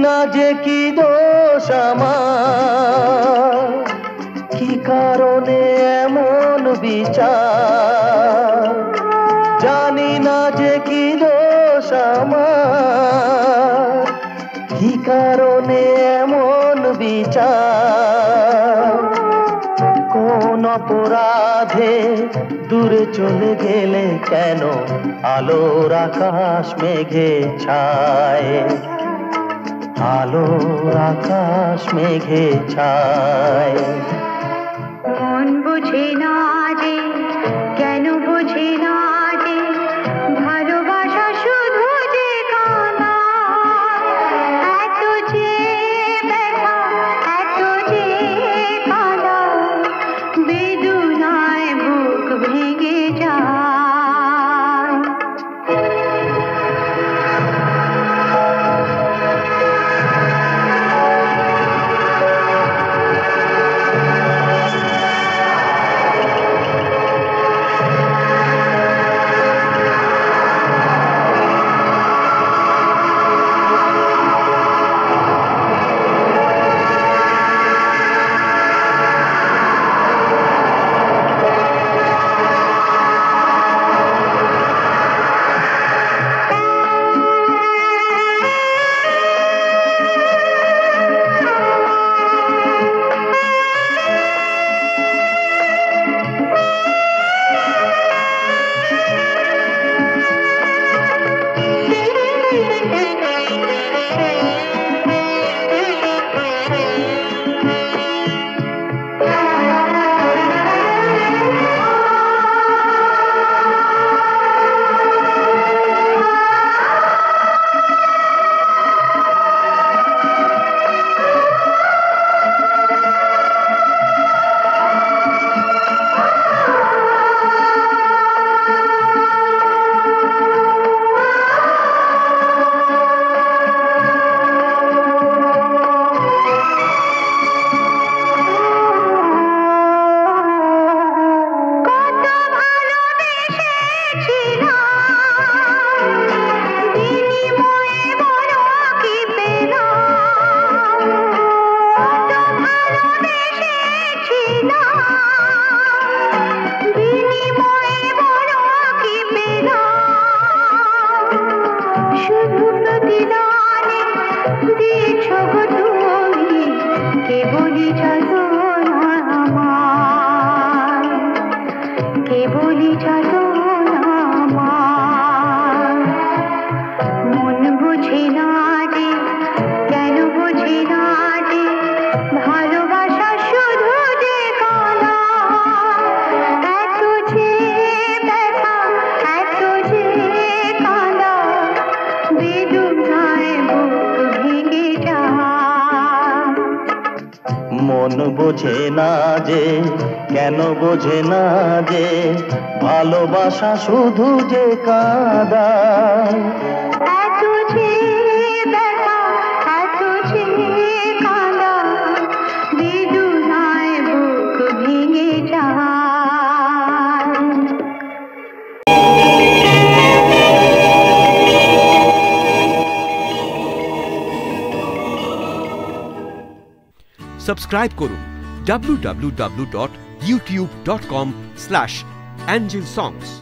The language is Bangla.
না যে কি দোষ আমার, কি কারণে এমন বিচার। জানি না যে কি দোষ আমার, কি কারণে এমন বিচার। কোন অপরাধে দূরে চলে গেলে কেন আলোর আকাশ মেঘে ছায়, আলোর আকাশ মেঘে ছায়। মন বুঝে না যে, কেন বুঝে না যে, ভালোবাসা শুধু যে কান্না। এত যে ব্যথা, এত যে কাঁদা, বেদনায় বুক ভেঙে যায়। মন বোঝে না যে, কেন বোঝে না যে, ভালোবাসা শুধু যে কাঁদায়। এত যে ব্যথা, এত যে কাঁদা, বেদনায় বুক ভেঙে যায়। সাবস্ক্রাইব করুন www.youtube.com/angelsongs।